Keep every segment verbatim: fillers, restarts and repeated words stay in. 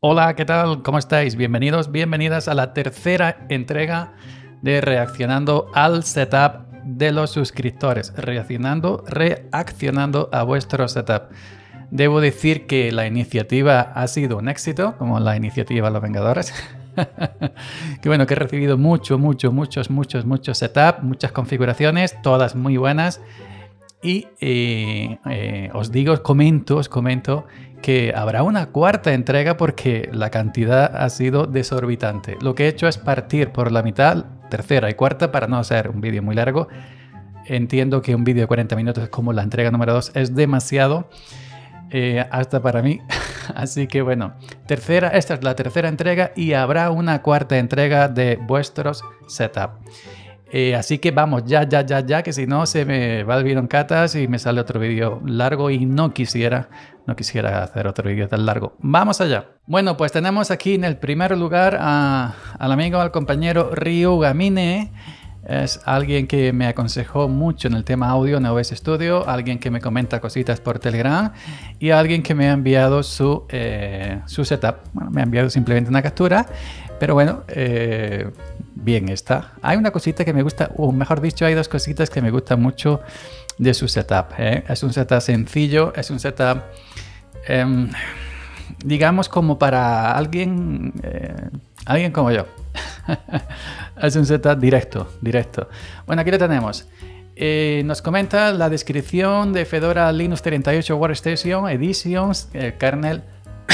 Hola, ¿qué tal? ¿Cómo estáis? Bienvenidos, bienvenidas a la tercera entrega de Reaccionando al Setup de los suscriptores. Reaccionando, reaccionando a vuestro setup. Debo decir que la iniciativa ha sido un éxito, como la iniciativa Los Vengadores. Que bueno, que he recibido mucho, mucho, muchos, muchos, muchos setup, muchas configuraciones, todas muy buenas. Y eh, eh, os digo, os comento, os comento que habrá una cuarta entrega porque la cantidad ha sido desorbitante. Lo que he hecho es partir por la mitad, tercera y cuarta, para no hacer un vídeo muy largo. Entiendo que un vídeo de cuarenta minutos como la entrega número dos es demasiado, eh, hasta para mí. Así que bueno, tercera, esta es la tercera entrega y habrá una cuarta entrega de vuestros setup. Eh, así que vamos, ya, ya, ya, ya, que si no se me va el vino en catas y me sale otro vídeo largo y no quisiera, no quisiera hacer otro vídeo tan largo. Vamos allá. Bueno, pues tenemos aquí en el primer lugar a, al amigo, al compañero Ryugamine. Es alguien que me aconsejó mucho en el tema audio en O B S Studio, alguien que me comenta cositas por Telegram y alguien que me ha enviado su, eh, su setup. Bueno, me ha enviado simplemente una captura, pero bueno, eh, bien está. Hay una cosita que me gusta, o mejor dicho, hay dos cositas que me gustan mucho de su setup. ¿eh? Es un setup sencillo, es un setup, eh, digamos, como para alguien, eh, alguien como yo. Es un setup directo, directo. Bueno, aquí lo tenemos. Eh, nos comenta la descripción de Fedora Linux treinta y ocho Workstation Editions, el kernel.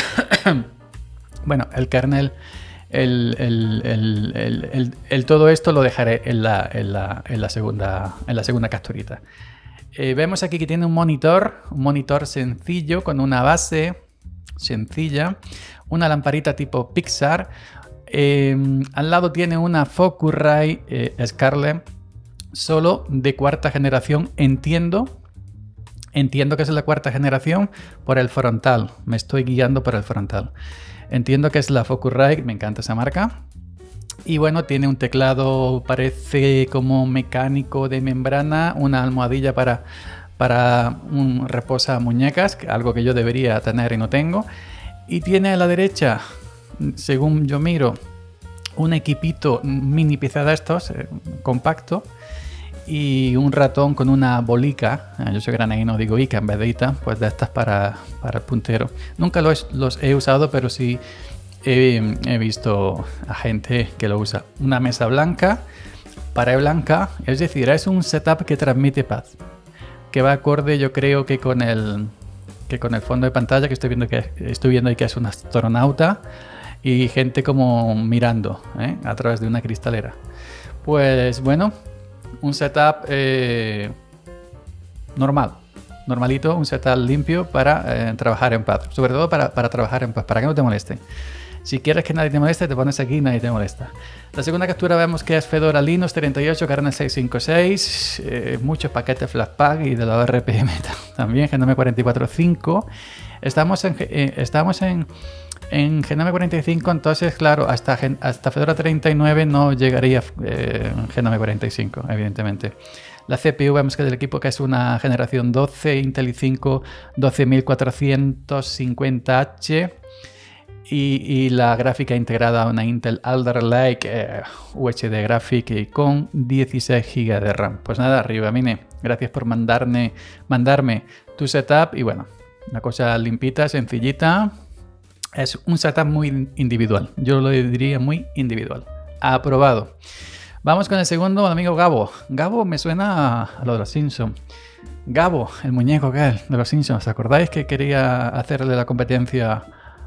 Bueno, el kernel, el, el, el, el, el, el todo esto lo dejaré en la, en la, en la, segunda, en la segunda capturita. Eh, vemos aquí que tiene un monitor, un monitor sencillo con una base sencilla, una lamparita tipo Pixar. Eh, al lado tiene una Focusrite eh, Scarlett, solo de cuarta generación. Entiendo, entiendo que es la cuarta generación por el frontal. Me estoy guiando por el frontal. Entiendo que es la Focusrite, me encanta esa marca. Y bueno, tiene un teclado, parece como mecánico de membrana, una almohadilla para, para un reposa muñecas, algo que yo debería tener y no tengo. Y tiene a la derecha, según yo miro, un equipito mini pieza de estos, eh, compacto, y un ratón con una bolica. Eh, yo soy granadino, digo Ica en vez de Ita, pues de estas para, para el puntero. Nunca los, los he usado, pero sí he, he visto a gente que lo usa. Una mesa blanca, pared blanca, es decir, es un setup que transmite paz, que va acorde, yo creo que con el, que con el fondo de pantalla que estoy viendo, que estoy viendo ahí, que es un astronauta. Y gente como mirando ¿eh? a través de una cristalera. Pues bueno, un setup eh, normal, normalito, un setup limpio para eh, trabajar en paz. Sobre todo para, para trabajar en paz, para que no te moleste. Si quieres que nadie te moleste, te pones aquí y nadie te molesta. La segunda captura vemos que es Fedora Linux treinta y ocho, kernel seiscientos cincuenta y seis, eh, muchos paquetes Flatpak y de la R P M también, Genome cuarenta y cuatro punto cinco. Estamos en... Eh, estamos en En Genome cuarenta y cinco, entonces, claro, hasta, hasta Fedora treinta y nueve no llegaría eh, Genome cuarenta y cinco, evidentemente. La C P U vemos que del equipo que es una generación doce, Intel i cinco doce mil cuatrocientos cincuenta H y, y la gráfica integrada a una Intel Alder Lake eh, U H D Graphic con dieciséis gigas de RAM. Pues nada, Ryugamine, gracias por mandarme, mandarme tu setup y bueno, una cosa limpita, sencillita. Es un setup muy individual. Yo lo diría muy individual. Aprobado. Vamos con el segundo, el amigo Gabo. Gabo me suena a lo de los Simpsons. Gabo, el muñeco que es de los Simpsons. ¿Os acordáis que quería hacerle la competencia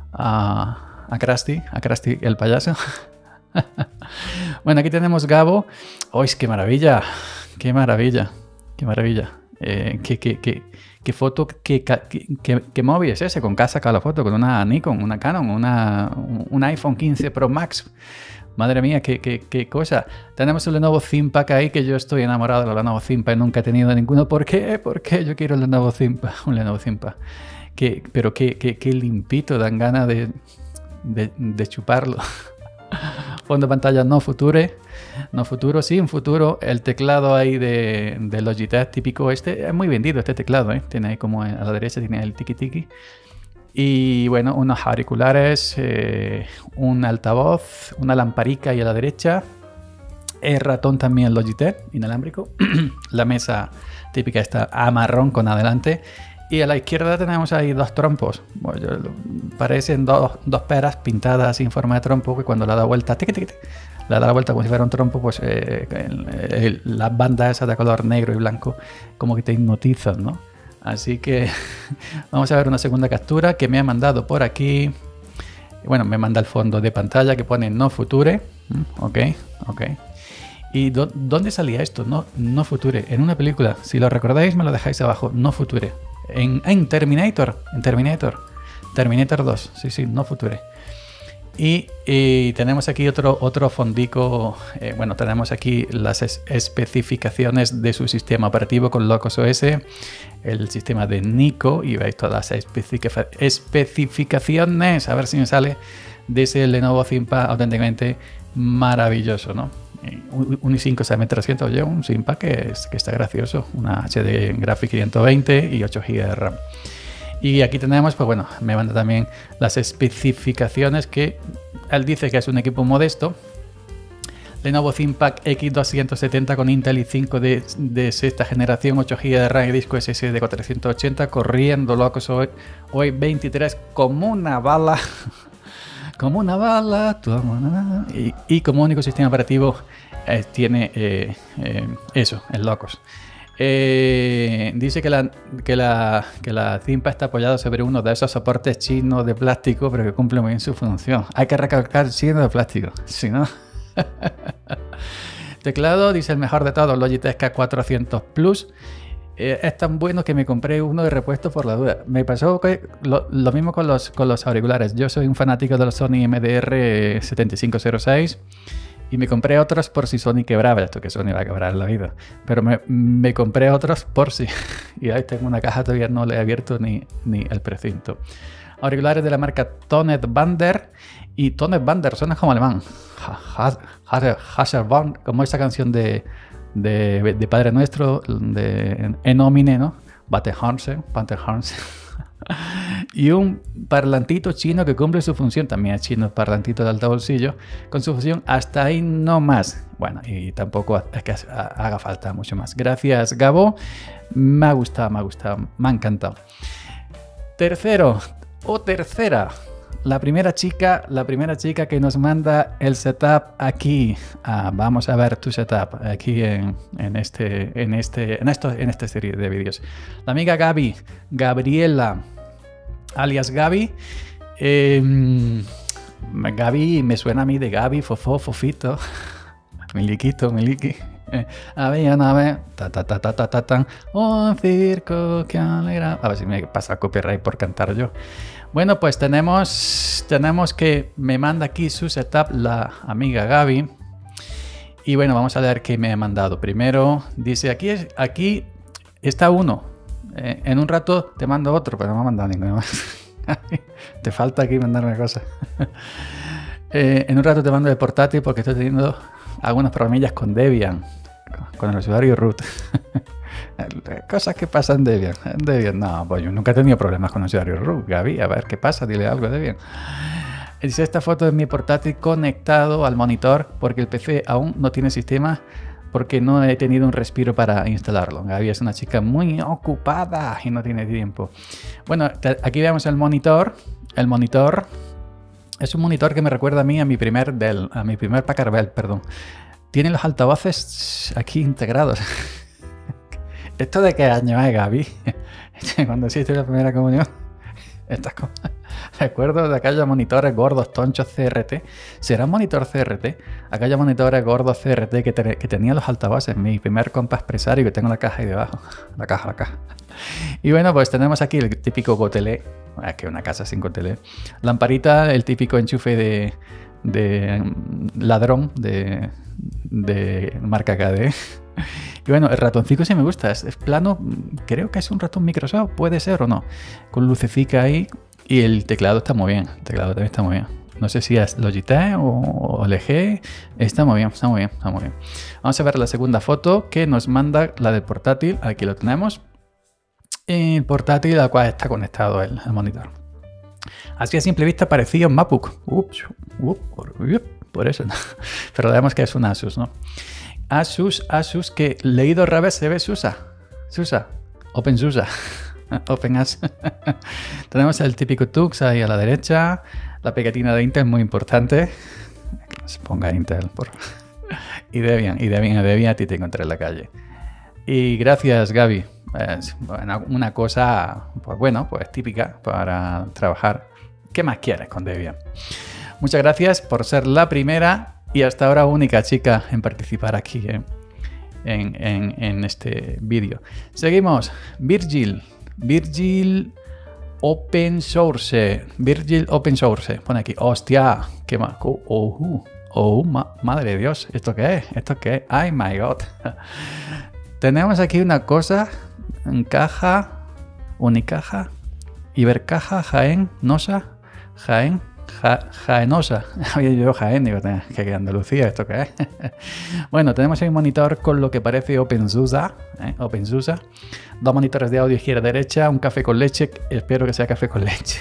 a, a Krusty? A Krusty el payaso. Bueno, aquí tenemos Gabo. ¡Oh, qué maravilla! ¡Qué maravilla! ¡Qué maravilla! Eh, qué, qué, qué, qué foto, qué, qué, qué, qué móvil es ese, con qué ha sacado la foto, con una Nikon, una Canon, una, un iPhone quince Pro Max. Madre mía, qué, qué, qué cosa. Tenemos el Lenovo ThinkPad ahí, que yo estoy enamorado del Lenovo ThinkPad, nunca he tenido ninguno. ¿Por qué? ¿Por qué yo quiero el Lenovo ThinkPad? Un Lenovo ThinkPad. Que, pero qué, qué, qué limpito, dan ganas de, de, de chuparlo. Fondo de pantalla no future, no futuro, sí, en futuro. El teclado ahí de, de Logitech típico, este es muy vendido este teclado, ¿eh? Tiene ahí como a la derecha, tiene el tiki tiki. Y bueno, unos auriculares, eh, un altavoz, una lamparica ahí a la derecha. El ratón también Logitech, inalámbrico. La mesa típica está a marrón con adelante. Y a la izquierda tenemos ahí dos trompos. Bueno, parecen dos, dos peras pintadas en forma de trompo que cuando la da vuelta, tic, tic, tic, le da la vuelta como si fuera un trompo, pues eh, el, el, las bandas esas de color negro y blanco como que te hipnotizan, ¿no? Así que vamos a ver una segunda captura que me ha mandado por aquí. Bueno, me manda el fondo de pantalla que pone No Future. Ok, ok. ¿Y do, dónde salía esto? No, No Future. En una película. Si lo recordáis, me lo dejáis abajo. No Future. En, en Terminator. En Terminator. Terminator dos. Sí, sí, No Future. Y, y tenemos aquí otro, otro fondico. Eh, bueno, tenemos aquí las es, especificaciones de su sistema operativo con LocosOS. El sistema de Nico. Y veis todas las especific especificaciones. A ver si me sale. De ese Lenovo ThinkPad auténticamente maravilloso, ¿no? Un i cinco seis mil trescientos, oye, un ThinkPad que, es, que está gracioso. Una H D Graphics quinientos veinte y ocho gigas de RAM. Y aquí tenemos, pues bueno, me manda también las especificaciones que él dice que es un equipo modesto. Lenovo ThinkPad X doscientos setenta con Intel i cinco de, de sexta generación, ocho gigas de RAM y disco S S D de cuatrocientos ochenta, corriendo LocosOS hoy veintitrés como una bala. Como una bala, y, y como único sistema operativo eh, tiene eh, eh, eso, el Locos. Eh, dice que la, que, la, que la ThinkPad está apoyada sobre uno de esos soportes chinos de plástico, pero que cumple muy bien su función. Hay que recalcar chino de plástico, si no. Teclado, dice el mejor de todos, Logitech K cuatrocientos Plus. Eh, es tan bueno que me compré uno de repuesto por la duda. Me pasó que lo, lo mismo con los, con los auriculares. Yo soy un fanático de los Sony M D R setenta y cinco cero seis y me compré otros por si Sony quebraba. Esto que Sony va a quebrar en la vida. Pero me, me compré otros por si. Y ahí tengo una caja, todavía no le he abierto ni, ni el precinto. Auriculares de la marca Tonet Bander. Y Tonet Bander suena como alemán. Hasselborn, como esa canción de... De, de Padre Nuestro, de Enomine, ¿no? Batehorse, Batehorse. Y un parlantito chino que cumple su función, también es chino, parlantito de alto bolsillo, con su función hasta ahí no más. Bueno, y tampoco es que haga falta mucho más. Gracias, Gabo. Me ha gustado, me ha gustado, me ha encantado. Tercero, o tercera. La primera chica, la primera chica que nos manda el setup aquí. Ah, vamos a ver tu setup aquí en, en este, en este, en esto, en esta serie de vídeos. La amiga Gaby, Gabriela, alias Gaby. Eh, Gaby me suena a mí de Gaby, Fofó, Fofito, Miliquito, Miliki. Eh, había una vez, ta ta ta ta ta ta tan, un circo que alegra. A ver si me pasa copyright por cantar yo. Bueno, pues tenemos, tenemos que me manda aquí su setup la amiga Gaby. Y bueno, vamos a ver qué me ha mandado. Primero, dice, aquí, es, aquí está uno. Eh, en un rato te mando otro, pero no me ha mandado ninguno más. Te falta aquí mandarme cosas. eh, en un rato te mando el portátil porque estoy teniendo algunos problemillas con Debian, con el usuario root. Cosas que pasan de Debian. Debian, no, pues yo nunca he tenido problemas con el usuario root. Gaby, a ver qué pasa, dile algo de Debian. Dice, esta foto es mi portátil conectado al monitor porque el P C aún no tiene sistema porque no he tenido un respiro para instalarlo. Gaby es una chica muy ocupada y no tiene tiempo. Bueno, aquí vemos el monitor. El monitor es un monitor que me recuerda a mí a mi primer Dell, a mi primer Packard Bell, perdón. Tiene los altavoces aquí integrados. ¿Esto de qué año es, Gaby? Cuando hiciste la primera comunión. Estas cosas. Recuerdo de aquellos monitores gordos, tonchos C R T. ¿Será un monitor C R T? Aquellos monitores gordos C R T que, te, que tenían los altavoces. Mi primer compa expresario que tengo la caja ahí debajo. La caja, la caja. Y bueno, pues tenemos aquí el típico gotelé. Es que una casa sin gotelé. Lamparita, el típico enchufe de, de ladrón de, de marca K D. Y bueno, el ratoncito sí me gusta. Es, es plano, creo que es un ratón Microsoft. Puede ser o no. Con lucecica ahí. Y el teclado está muy bien. El teclado también está muy bien. No sé si es Logitech o, o L G. Está muy bien, está muy bien, está muy bien. Vamos a ver la segunda foto que nos manda la del portátil. Aquí lo tenemos. El portátil al cual está conectado el, el monitor. Así a simple vista parecía un MacBook. Ups, up, por, up, por eso. ¿No? Pero vemos que es un Asus, ¿no? Asus, Asus, que leído al revés se ve SUSE. SUSE. OpenSUSE. OpenAS. Tenemos el típico Tux ahí a la derecha. La pegatina de Intel, muy importante. Que se ponga Intel, por favor. Y Debian, y Debian, y Debian, a ti te encontré en la calle. Y gracias, Gaby. Es una cosa, pues bueno, pues típica para trabajar. ¿Qué más quieres con Debian? Muchas gracias por ser la primera y hasta ahora única chica en participar aquí ¿eh? en, en, en este vídeo. Seguimos. Virgil. Virgil Open Source. Virgil Open Source. Pone aquí. Hostia. Qué más. Oh, oh, oh ma madre de Dios. ¿Esto qué es? ¿Esto qué es? Ay, my God. Tenemos aquí una cosa. En caja. Unicaja. Ibercaja. Jaén. Nosa. Jaén. Ja, Jaenosa. Había yo Jaén, digo, que Andalucía, ¿esto qué es? Bueno, tenemos ahí un monitor con lo que parece OpenSUSE, ¿eh? OpenSUSE. Dos monitores de audio izquierda-derecha, un café con leche, espero que sea café con leche.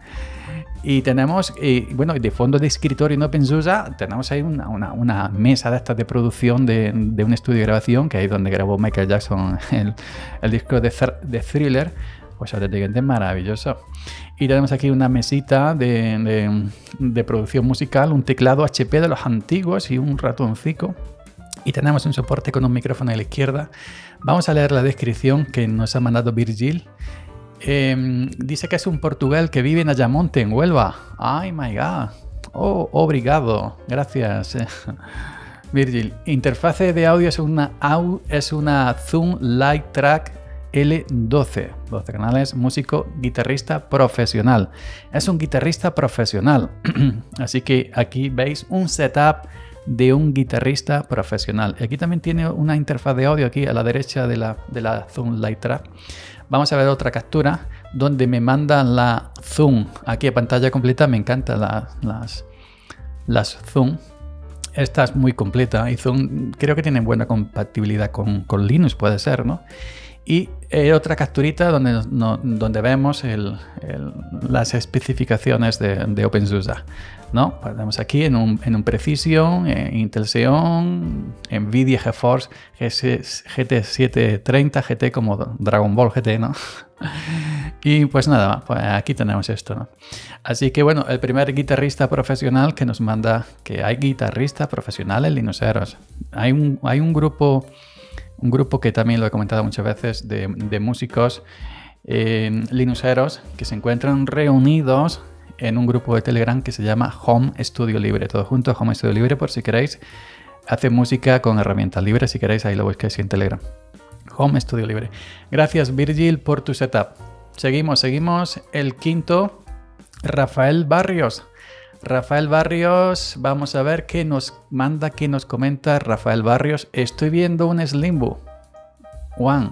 Y tenemos, y, bueno, de fondo de escritorio en OpenSUSE, tenemos ahí una, una, una mesa de estas de producción de, de un estudio de grabación, que ahí es donde grabó Michael Jackson el, el disco de, de Thriller. Pues auténticamente maravilloso. Y tenemos aquí una mesita de, de, de producción musical, un teclado H P de los antiguos y un ratoncito. Y tenemos un soporte con un micrófono a la izquierda. Vamos a leer la descripción que nos ha mandado Virgil. Eh, dice que es un portugués que vive en Ayamonte, en Huelva. ¡Ay, my God! ¡Oh, obrigado! Gracias, Virgil. Interfase de audio es una, es una Zoom Light Track L doce, doce canales, músico, guitarrista profesional. Es un guitarrista profesional. Así que aquí veis un setup de un guitarrista profesional. Aquí también tiene una interfaz de audio aquí a la derecha de la, de la Zoom Light Track. Vamos a ver otra captura donde me mandan la Zoom. Aquí a pantalla completa, me encantan la, las, las Zoom. Esta es muy completa y Zoom creo que tiene buena compatibilidad con, con Linux, puede ser, ¿no? Y eh, otra capturita donde, no, donde vemos el, el, las especificaciones de, de OpenSUSE, ¿no? Tenemos aquí en un, en un Precision, en Intel Xeon, Nvidia GeForce G T setecientos treinta, G T como Dragon Ball G T, ¿no? Y pues nada, pues aquí tenemos esto, ¿no? Así que bueno, el primer guitarrista profesional que nos manda que hay guitarristas profesionales linuxeros. Hay un, hay un grupo... Un grupo que también lo he comentado muchas veces de, de músicos eh, linuxeros que se encuentran reunidos en un grupo de Telegram que se llama Home Studio Libre. Todo junto, Home Studio Libre, por si queréis. Hace música con herramientas libres, si queréis, ahí lo busquéis en Telegram. Home Studio Libre. Gracias, Virgil, por tu setup. Seguimos, seguimos. El quinto, Rafael Barrios. Rafael Barrios, vamos a ver qué nos manda, qué nos comenta Rafael Barrios. Estoy viendo un Slimbo One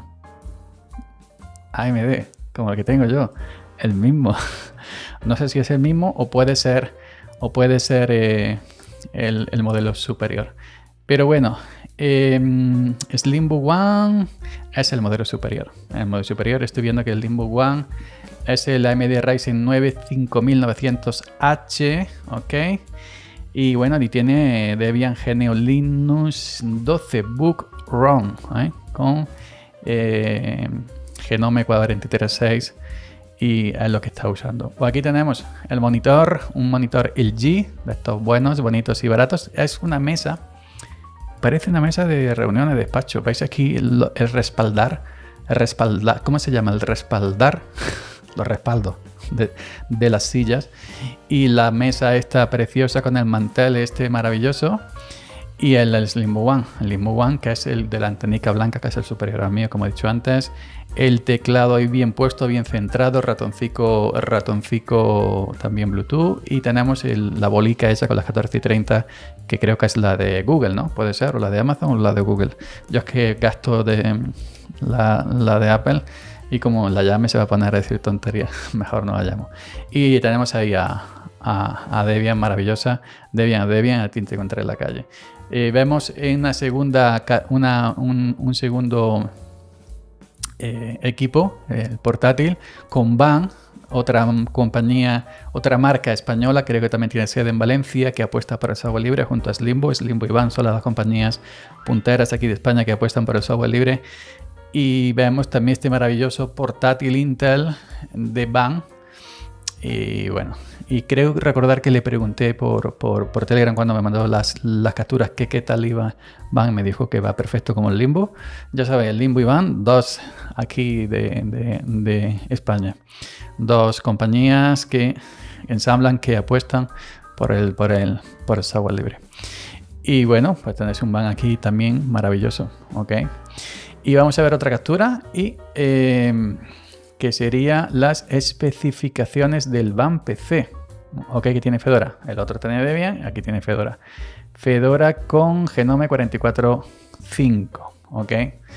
A M D, como el que tengo yo, el mismo. No sé si es el mismo o puede ser, o puede ser eh, el, el modelo superior. Pero bueno, eh, Slimbo One es el modelo superior. El modelo superior, estoy viendo que el Slimbo One es el A M D Ryzen nueve cinco mil novecientos H, ok. Y bueno, y tiene Debian G N U Linux doce Book ROM, ¿eh? Con eh, Genome cuarenta y tres seis y es lo que está usando. Pues aquí tenemos el monitor, un monitor L G, de estos buenos, bonitos y baratos. Es una mesa, parece una mesa de reuniones de despacho. ¿Veis aquí el, el respaldar? El respaldar, ¿cómo se llama? El respaldar. Los respaldos de, de las sillas y la mesa esta preciosa con el mantel este maravilloso y el, el Slimbo One, el Slimbo One que es el de la antenica blanca, que es el superior al mío, como he dicho antes. El teclado ahí bien puesto, bien centrado, ratoncico, ratoncico también Bluetooth y tenemos el, la bolica esa con las catorce y treinta que creo que es la de Google, ¿no? Puede ser, o la de Amazon o la de Google. Yo es que gasto de la, la de Apple. Y como la llame se va a poner a decir tonterías, mejor no la llamo. Y tenemos ahí a, a, a Debian, maravillosa. Debian, Debian, a ti te encontré en la calle. Eh, vemos en una segunda, una, un, un segundo eh, equipo, eh, portátil, con van, otra compañía, otra marca española, creo que también tiene sede en Valencia, que apuesta por el software libre junto a Slimbo. Slimbo y Van son las dos compañías punteras aquí de España que apuestan por el software libre. Y vemos también este maravilloso portátil Intel de Van. Y bueno, y creo recordar que le pregunté por, por, por Telegram cuando me mandó las, las capturas que qué tal iba Van. Me dijo que va perfecto como el Limbo. Ya sabéis, el Limbo y Van, dos aquí de, de, de España. Dos compañías que ensamblan, que apuestan por el, por el, por el software libre. Y bueno, pues tenéis un Van aquí también maravilloso, ¿ok? Y vamos a ver otra captura y... Eh, que sería las especificaciones del Van P C. Ok, que tiene Fedora. El otro tiene Debian, aquí tiene Fedora. Fedora con Genome cuarenta y cuatro punto cinco. Ok.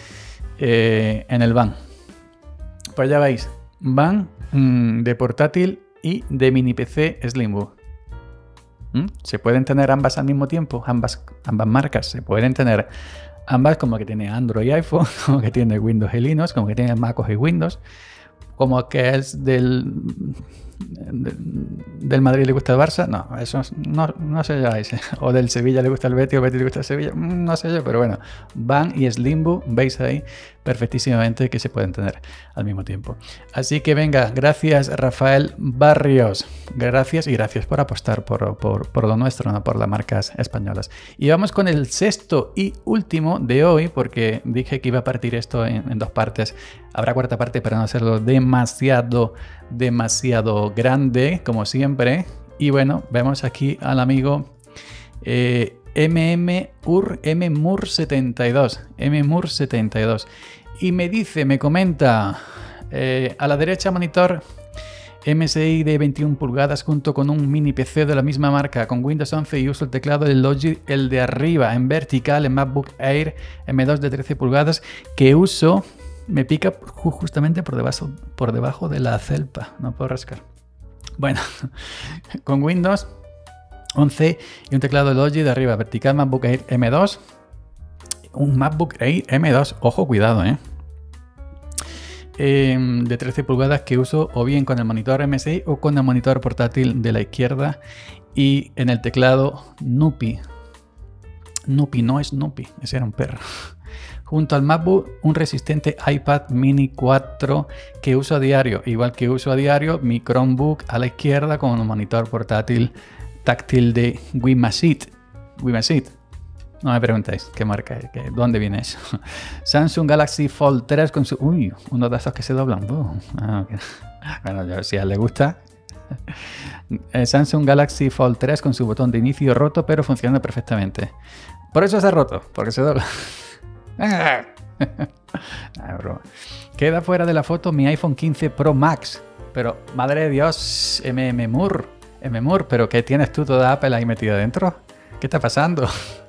Eh, en el Van. Pues ya veis. Van mmm, de portátil y de mini P C Slimbo. ¿Mm? Se pueden tener ambas al mismo tiempo. Ambas, ambas marcas se pueden tener. Ambas, como que tiene Android y iPhone, como que tiene Windows y Linux, como que tiene MacOS y Windows. Como que es del, del, del Madrid le gusta el Barça. No, eso no, no sé yo. O del Sevilla le gusta el Betis o Betis le gusta el Sevilla. No sé yo, pero bueno. Van y Slimbo, veis ahí perfectísimamente que se pueden tener al mismo tiempo. Así que venga, gracias Rafael Barrios. Gracias y gracias por apostar por, por, por lo nuestro, no por las marcas españolas. Y vamos con el sexto y último de hoy, porque dije que iba a partir esto en, en dos partes. Habrá cuarta parte para no hacerlo demasiado, demasiado grande, como siempre. Y bueno, vemos aquí al amigo eh, MMUR, MMUR setenta y dos. MMUR setenta y dos. Y me dice, me comenta, eh, a la derecha monitor M S I de veintiuna pulgadas junto con un mini P C de la misma marca con Windows once y uso el teclado del Logic, el de arriba en vertical en MacBook Air M dos de trece pulgadas que uso, me pica justamente por debajo, por debajo de la celpa, no puedo rascar. Bueno, con Windows once y un teclado Logic de arriba vertical MacBook Air M dos. Un MacBook Air M dos, ojo, cuidado, ¿eh? Eh, de trece pulgadas que uso o bien con el monitor M S I o con el monitor portátil de la izquierda y en el teclado Nupi. Nupi, no es Nupi, ese era un perro. Junto al MacBook, un resistente iPad Mini cuatro que uso a diario. Igual que uso a diario mi Chromebook a la izquierda con un monitor portátil táctil de Wimacit. Wimacit. No me preguntéis qué marca es, qué, dónde viene eso. Samsung Galaxy Fold tres con su... Uy, uno de esos que se doblan. Oh, ah, okay. Bueno, yo, si a él le gusta. Eh, Samsung Galaxy Fold tres con su botón de inicio roto, pero funciona perfectamente. Por eso se ha roto, porque se dobla. Ah, broma. Queda fuera de la foto mi iPhone quince Pro Max. Pero, madre de Dios, MMUR, MMUR, ¿pero qué tienes tú toda Apple ahí metida dentro? ¿Qué está pasando?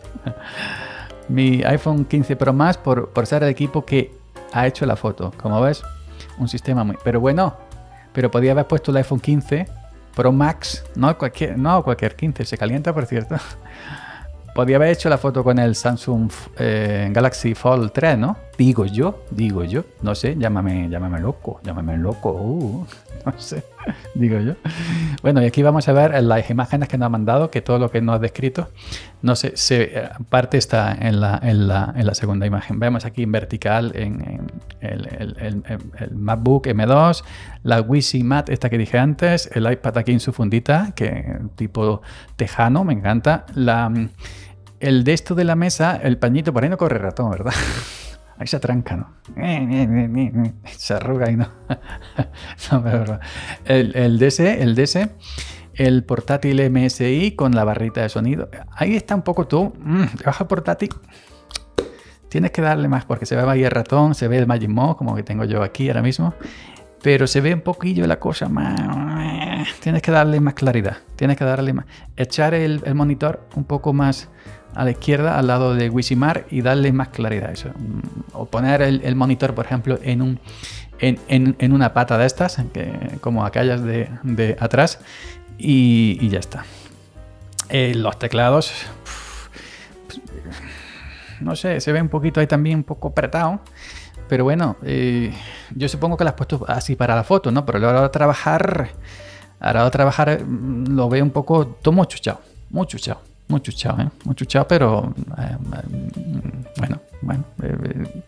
Mi iPhone quince Pro Max por, por ser el equipo que ha hecho la foto. Como ves, un sistema muy... Pero bueno, pero podía haber puesto el iPhone quince Pro Max. No cualquier, no cualquier quince, se calienta por cierto. Podía haber hecho la foto con el Samsung eh, Galaxy Fold tres, ¿no? Digo yo, digo yo. No sé, llámame, llámame loco, llámame loco. Uh, no sé, digo yo. Bueno, y aquí vamos a ver las imágenes que nos ha mandado, que todo lo que nos ha descrito, no sé, se, parte está en la, en, la, en la segunda imagen. Vemos aquí en vertical en, en el, el, el, el MacBook M dos, la Wizimat, esta que dije antes, el iPad aquí en su fundita, que tipo tejano, me encanta. La... El de esto de la mesa, el pañito, por ahí no corre ratón, ¿verdad? Ahí se atranca, ¿no? Se arruga y no. No, pero el, el D S, el D S, el portátil M S I con la barrita de sonido. Ahí está un poco tú. Baja portátil. Tienes que darle más porque se ve ahí el ratón, se ve el Magic Mouse, como que tengo yo aquí ahora mismo. Pero se ve un poquillo la cosa más... Tienes que darle más claridad. Tienes que darle más... Echar el, el monitor un poco más a la izquierda, al lado de Wizimar, y darle más claridad a eso. O poner el, el monitor, por ejemplo, en, un, en, en, en una pata de estas, que, como aquellas de, de atrás, y, y ya está. Eh, los teclados... Pff, no sé, se ve un poquito ahí también un poco apretado. pero bueno, eh, yo supongo que lo has puesto así para la foto, ¿no? Pero a la hora de trabajar, a la hora de trabajar lo veo un poco todo muy chuchado, muy chuchado, muy chuchado, ¿eh? Muy chuchado, pero eh, bueno, bueno. Eh,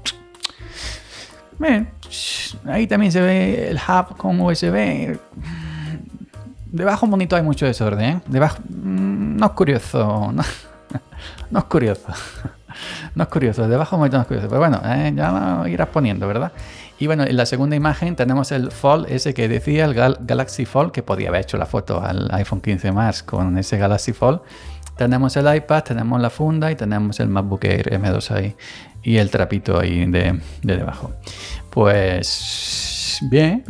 eh, ahí también se ve el hub con U S B. Debajo del monitor hay mucho desorden, ¿eh? Debajo, no es curioso, no, no es curioso. No es curioso, debajo del monitor no es curioso. Pero bueno, eh, ya lo irás poniendo, ¿verdad? Y bueno, en la segunda imagen tenemos el Fold, ese que decía, el Gal Galaxy Fold, que podía haber hecho la foto al iPhone quince más con ese Galaxy Fold. Tenemos el iPad, tenemos la funda y tenemos el MacBook Air M dos ahí y el trapito ahí de, de debajo. Pues bien,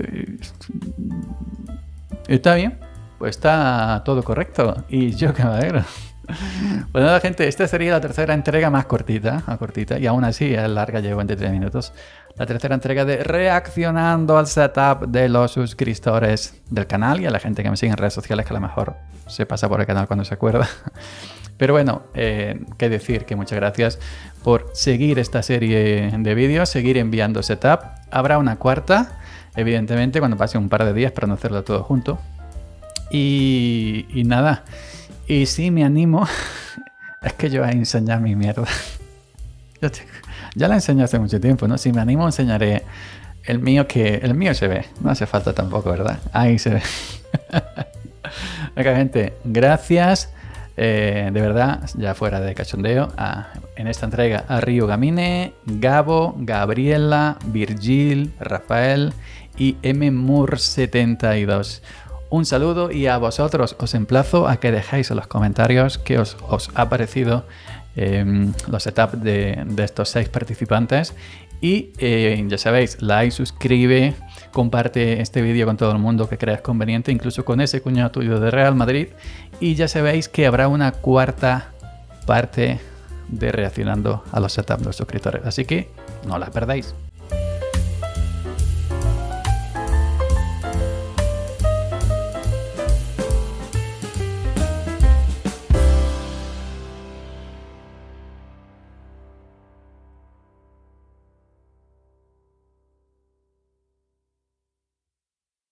está bien, pues está todo correcto y yo que me alegro. Pues nada, gente, esta sería la tercera entrega más cortita, más cortita, y aún así es larga, llevo veintitrés minutos. La tercera entrega de reaccionando al setup de los suscriptores del canal y a la gente que me sigue en redes sociales, que a lo mejor se pasa por el canal cuando se acuerda. Pero bueno, eh, qué decir, que muchas gracias por seguir esta serie de vídeos, seguir enviando setup. Habrá una cuarta, evidentemente, cuando pase un par de días para no hacerlo todo junto. Y, y nada. Y sí, me animo. Es que yo voy a enseñar mi mierda. Yo te, ya la enseñé hace mucho tiempo, ¿no? Si me animo, enseñaré el mío, que el mío se ve. No hace falta tampoco, ¿verdad? Ahí se ve. Venga, gente, gracias. Eh, de verdad, ya fuera de cachondeo, a, en esta entrega a Río Gamine, Gabo, Gabriela, Virgil, Rafael y M Mur setenta y dos. Un saludo y a vosotros os emplazo a que dejéis en los comentarios qué os, os ha parecido eh, los setups de, de estos seis participantes. Y eh, ya sabéis, like, suscribe, comparte este vídeo con todo el mundo que creas conveniente, incluso con ese cuñado tuyo de Real Madrid. Y ya sabéis que habrá una cuarta parte de reaccionando a los setups de los suscriptores. Así que no la perdáis.